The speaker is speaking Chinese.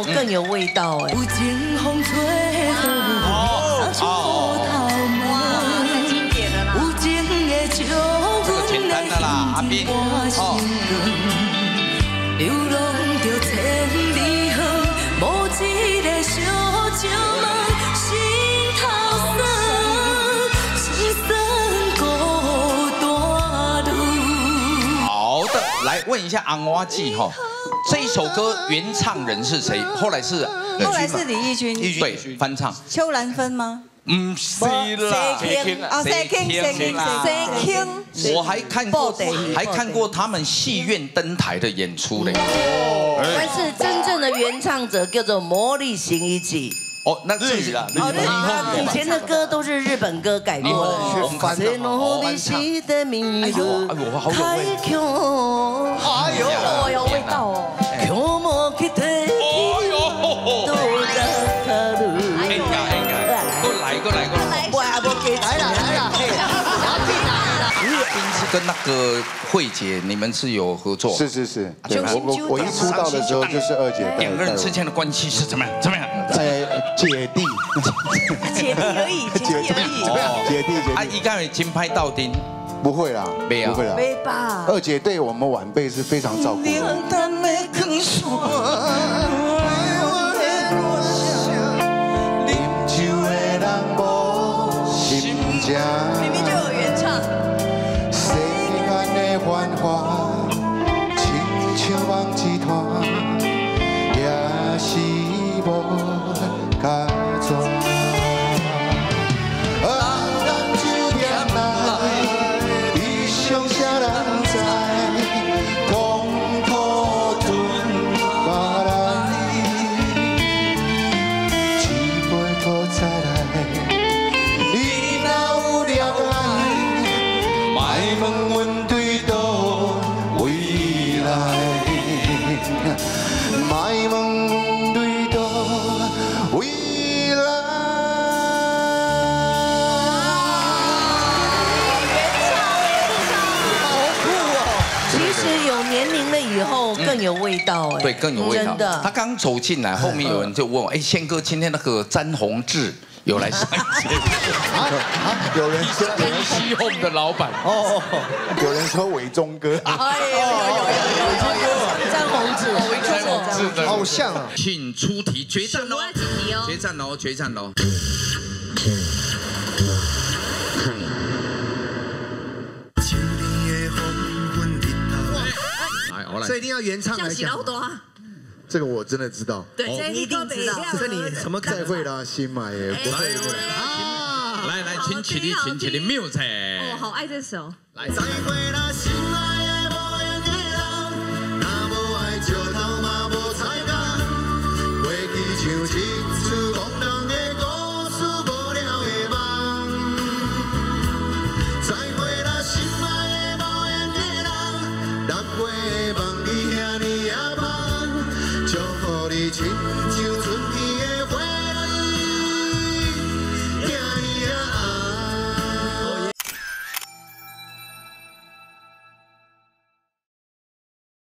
更有味道哎。有情风吹动，哇，太经典了啦！这个简单的啦，阿斌。哦。流浪着千里远，无一个小酒问，心头酸，心酸孤单路。好的，来问一下《红花记》哈。 这一首歌原唱人是谁？后来是李翊君， 对，翻唱。 邱兰芬吗？ 唔是啦， 谁听？ 我还看过他们戏院登台的演出嘞。但是真正的原唱者叫做魔力行一记。哦，那日语啦，以前的歌都是日本歌改过的。我们翻唱。哎呦，哎呦，味道哦。哎呦，过来，来了，跟那个慧姐，你们是有合作？ 是，我一出道的时候就是二姐， 两个人之间的关系是怎么样？ 姐弟而已。 姐弟。 啊，一个金拍到丁， 不会啦， 没有， 没吧？ 二姐对我们晚辈是非常照顾的。 明明就有原唱。 世间的繁华，亲像梦一团，也是无解脱。人就念来，理想啥人知？痛苦吞下来，一杯土再来。 问阮对倒未来，莫问对倒未来。 原唱，好酷哦！ 其实有年龄了以后更有味道哎，对，更有味道。真的，他刚走进来，后面有人就问我，哎，宪哥，今天那个詹宏志。 有来上节目有人说西红的老板哦，有人说伟忠哥， 哎有张宏志的好像啊， 请出题，决战喽！决战喽！ 来，这一定要原唱来讲。 这个我真的知道， 对，这一定知道。 这你什么再会啦，新买耶，不会来，请起立，music。 哦，好爱这首。 来，再会啦，新。